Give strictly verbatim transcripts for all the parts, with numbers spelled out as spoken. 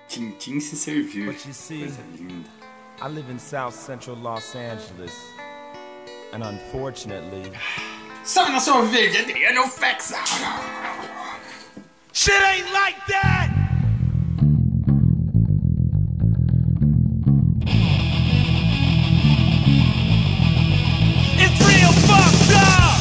Tintim se servir. But you see, Coisa linda. I live in South Central Los Angeles, and unfortunately, Salve nação verde, Adriano Fex. shit ain't like that! It's real fucked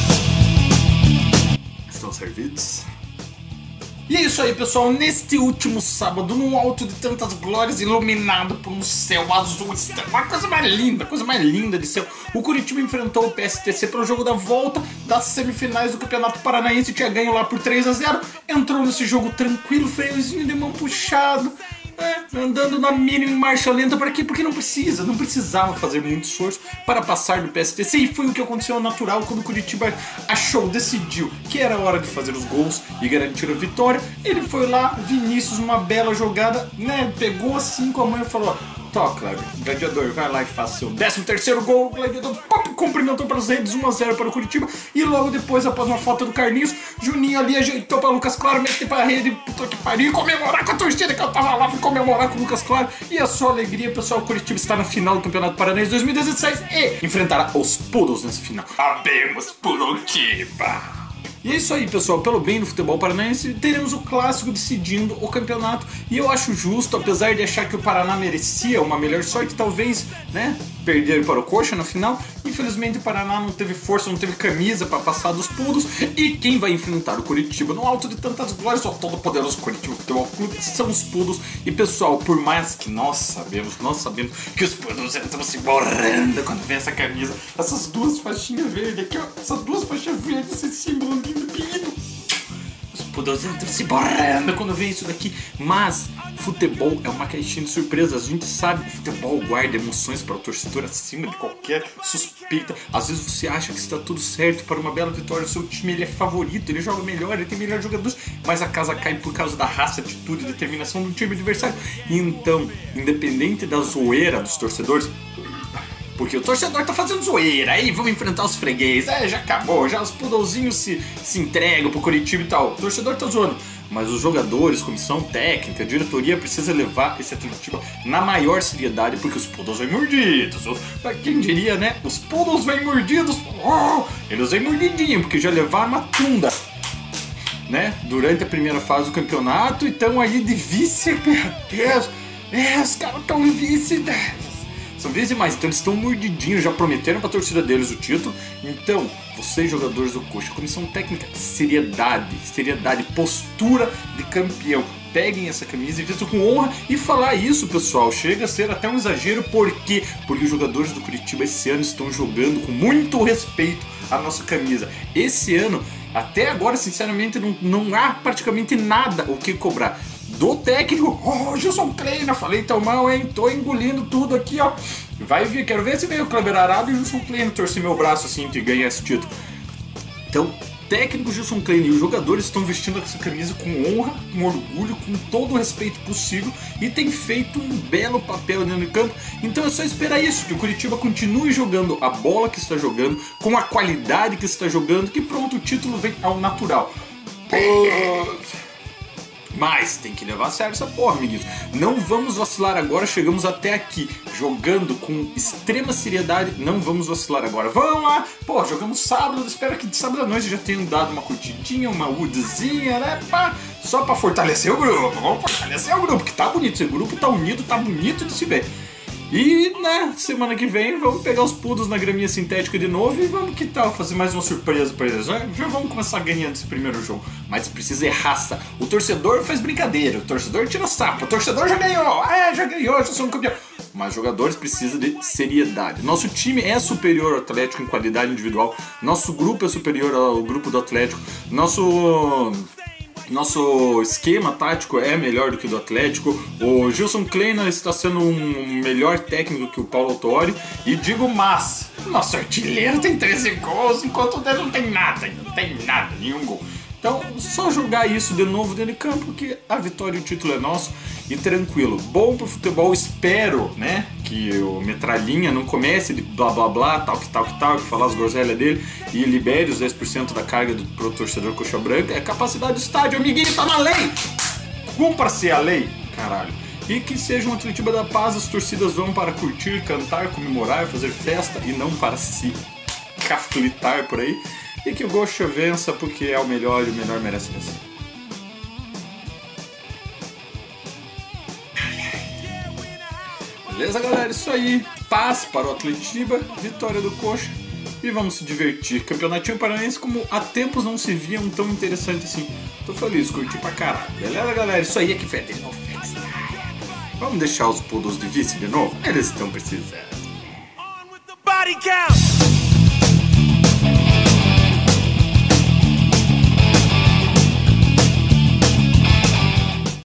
up! Estão servidos? E é isso aí, pessoal, neste último sábado, no alto de tantas glórias, iluminado por um céu azul, uma coisa mais linda, coisa mais linda de céu, o Curitiba enfrentou o P S T C para o jogo da volta das semifinais do Campeonato Paranaense, tinha ganho lá por três a zero, entrou nesse jogo tranquilo, freiozinho de mão puxado, é, andando na mínima em marcha lenta. Para quê? Porque não precisa, não precisava fazer muito esforço para passar do P S T C, e foi o que aconteceu natural quando o Curitiba achou, decidiu que era hora de fazer os gols e garantir a vitória. Ele foi lá, Vinícius, uma bela jogada, né, pegou assim com a mão e falou: toca, Gladiador, vai lá e faça seu décimo terceiro gol. O Gladiador pop, cumprimentou para as redes, um a zero para o Curitiba. E logo depois, após uma falta do Carlinhos, Juninho ali ajeitou para Lucas Claro, meteu para a rede, puta que pariu, comemorar com a torcida que eu tava lá, fui comemorar com o Lucas Claro. E a sua alegria, pessoal, o Curitiba está na final do Campeonato Paranaense dois mil e dezesseis e enfrentará os Poodles nessa final. Sabemos Curitiba! E é isso aí, pessoal, pelo bem do futebol paranaense, teremos o clássico decidindo o campeonato. E eu acho justo, apesar de achar que o Paraná merecia uma melhor sorte, talvez, né, perder para o Coxa na final. Infelizmente o Paraná não teve força, não teve camisa para passar dos Poodles. E quem vai enfrentar o Curitiba no alto de tantas glórias, o todo poderoso Curitiba Futebol Clube, são os Poodles. E pessoal, por mais que nós sabemos, nós sabemos que os Poodles estão se borrando quando vê essa camisa, essas duas faixinhas verdes aqui, ó, essas duas faixas verdes, esse símbolo lindo. Os Poodles entram se borrando quando vê isso daqui. Mas futebol é uma caixinha de surpresas. A gente sabe que o futebol guarda emoções para o torcedor acima de qualquer suspeita. Às vezes você acha que está tudo certo para uma bela vitória, o seu time ele é favorito, ele joga melhor, ele tem melhores jogadores, mas a casa cai por causa da raça, atitude e determinação do time adversário. Então, independente da zoeira dos torcedores, porque o torcedor tá fazendo zoeira, aí vamos enfrentar os freguês, é, já acabou, já os Poodlezinhos se, se entregam pro Curitiba e tal. O torcedor tá zoando, mas os jogadores, comissão técnica, diretoria precisa levar esse Curitiba na maior seriedade, porque os Poodles vêm mordidos. Quem diria, né? Os Poodles vêm mordidos, oh, eles vêm mordidinho, porque já levaram uma tunda, né, durante a primeira fase do campeonato, e estão aí de vice, meu Deus, é, os caras tão vice, são vezes mais, então eles estão mordidinhos, já prometeram pra torcida deles o título. Então, vocês jogadores do Coxa, comissão técnica, seriedade, seriedade, postura de campeão. Peguem essa camisa e vistam com honra. E falar isso, pessoal, chega a ser até um exagero. Por quê? Porque os jogadores do Curitiba esse ano estão jogando com muito respeito a nossa camisa. Esse ano, até agora, sinceramente, não, não há praticamente nada o que cobrar do técnico. Oh, Gilson Kleina, falei tão mal, hein? Tô engolindo tudo aqui, ó. Vai vir, quero ver se veio o Kleber Arado e o Gilson Kleina torcer meu braço assim de ganhar esse título. Então, técnico Gilson Kleina e os jogadores estão vestindo essa camisa com honra, com orgulho, com todo o respeito possível, e tem feito um belo papel dentro do campo. Então é só esperar isso, que o Curitiba continue jogando a bola que está jogando, com a qualidade que está jogando, que pronto, o título vem ao natural. Oh. Mas tem que levar a sério essa porra, amiguinhos. Não vamos vacilar agora, chegamos até aqui jogando com extrema seriedade. Não vamos vacilar agora. Vamos lá, pô, jogamos sábado. Espero que de sábado à noite já tenham dado uma curtidinha, uma woodzinha, né, pá, só pra fortalecer o grupo. Vamos fortalecer o grupo, que tá bonito. Esse grupo tá unido, tá bonito de se ver. E, né, semana que vem vamos pegar os Poodles na graminha sintética de novo e vamos, que tal, fazer mais uma surpresa pra eles. Já, já vamos começar ganhando esse primeiro jogo. Mas precisa é raça. O torcedor faz brincadeira, o torcedor tira sapo, o torcedor já ganhou, é, já ganhou, já somos campeão. Mas jogadores precisam de seriedade. Nosso time é superior ao Atlético em qualidade individual. Nosso grupo é superior ao grupo do Atlético. Nosso... Nosso esquema tático é melhor do que o do Atlético. O Gilson Kleina está sendo um melhor técnico que o Paulo Autori. E digo mas, nosso artilheiro tem treze gols, enquanto o dele não tem nada, não tem nada, nenhum gol. Então, só jogar isso de novo dentro de campo, que a vitória e o título é nosso. E tranquilo, bom pro futebol. Espero, né, que o Metralhinha não comece de blá blá blá, tal que tal que tal, que falar as groselhas dele, e libere os dez por cento da carga do, pro torcedor coxa branca. É capacidade do estádio, amiguinho, tá na lei! Cumpra-se a lei, caralho. E que seja um Atletiba da paz, as torcidas vão para curtir, cantar, comemorar, fazer festa e não para se caflitar por aí. E que o Gosha vença porque é o melhor e o melhor merece vencer. Beleza, galera? Isso aí. Paz para o Atletiba, vitória do Coxa. E vamos se divertir. Campeonatinho Paranaense, como há tempos não se viam tão interessante assim. Tô feliz, curti pra caralho. Beleza, galera? Isso aí é que foi de novo. Vamos deixar os pulos de vice de novo? Eles estão precisando. On with the body count.